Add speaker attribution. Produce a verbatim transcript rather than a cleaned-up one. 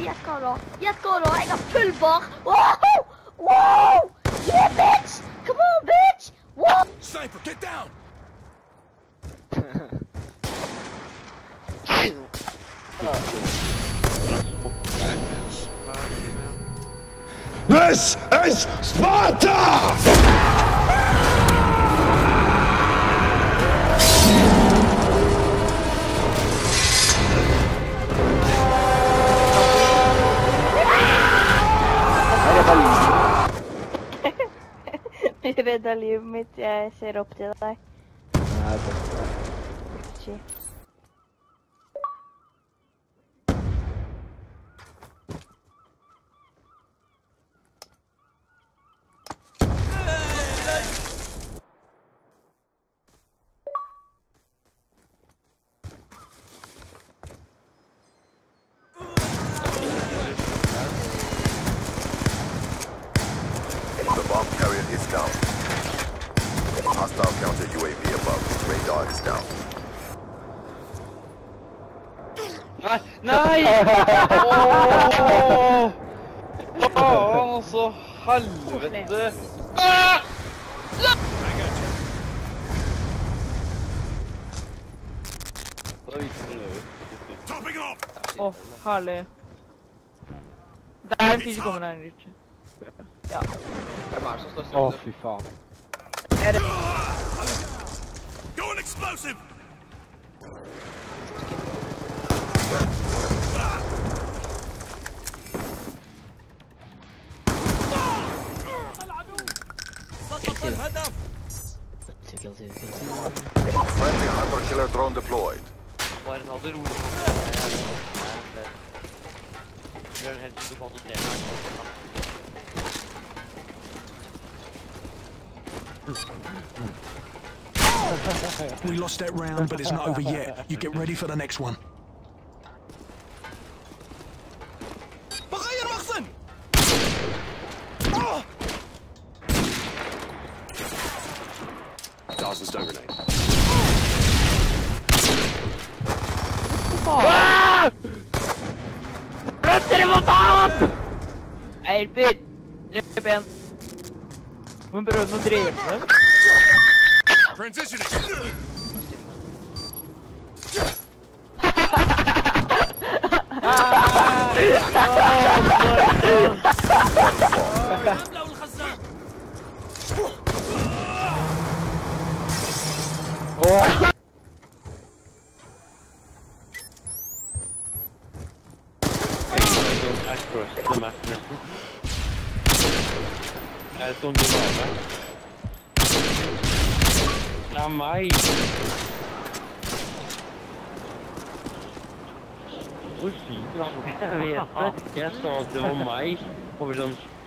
Speaker 1: Gjett hva da? Gjett hva da? Jeg har full bar! Wow! Wow! Yeah, bitch! Come on, bitch! Wow!
Speaker 2: Sniper, get down!
Speaker 3: This is Sparta!
Speaker 1: Du redder livet mitt, jeg ser opp til deg.
Speaker 4: Nei, det
Speaker 1: Ikke.
Speaker 5: The bomb carrier is down. Hostile counter U A V above. Radar is down.
Speaker 6: Nei! Nei! Åååå! Faen, så helvete! Ah!
Speaker 7: Åh, herlig. Det er en fyr som kommer der, Richard. Ja.
Speaker 6: Hvem er det som står
Speaker 4: Å,
Speaker 6: stille?
Speaker 4: fy faen.
Speaker 7: Er det...
Speaker 2: Go an explosive!
Speaker 5: Friendly hunter killer drone deployed.
Speaker 6: Bare en hadde rolig. Gjør en helt til du fant ut det.
Speaker 2: We lost that round, but it's not over yet. You get ready for the next one. بغير مخزن!
Speaker 3: Thousand stone grenade.
Speaker 7: Røtter i mot faen! Hjelper! Drepe en. Hun prøvde å drepe dem.
Speaker 2: Transitioning!
Speaker 6: Er det sånn du var med? Det er meg! Hvor fint var det? Jeg vet det. Jeg sa at det var meg. Og sånn...